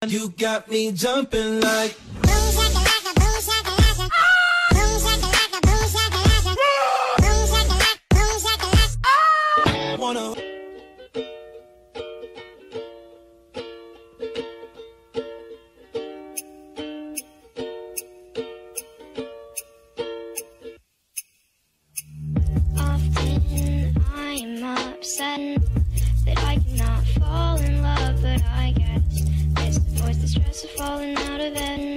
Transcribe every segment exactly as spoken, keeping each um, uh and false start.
You got me jumping like Boom shakalaka, boom shakalaka. Boom shakalaka, boom shakalaka. Boom shakalaka, boom shakalaka. wanna. Often I'm upset that I cannot fall in love, but I guess it's the voice, the stress of falling out of bed.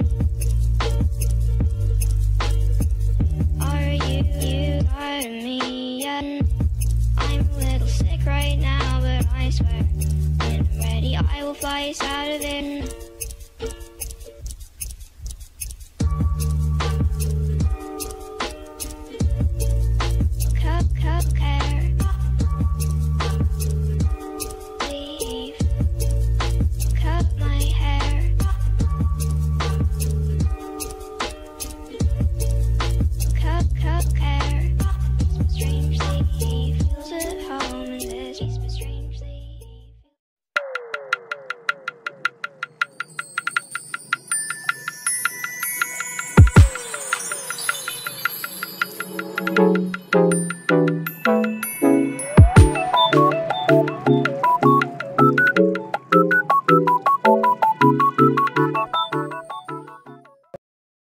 Are you, you tired of me yet? I'm a little sick right now, but I swear when I'm ready I will fly us out of there.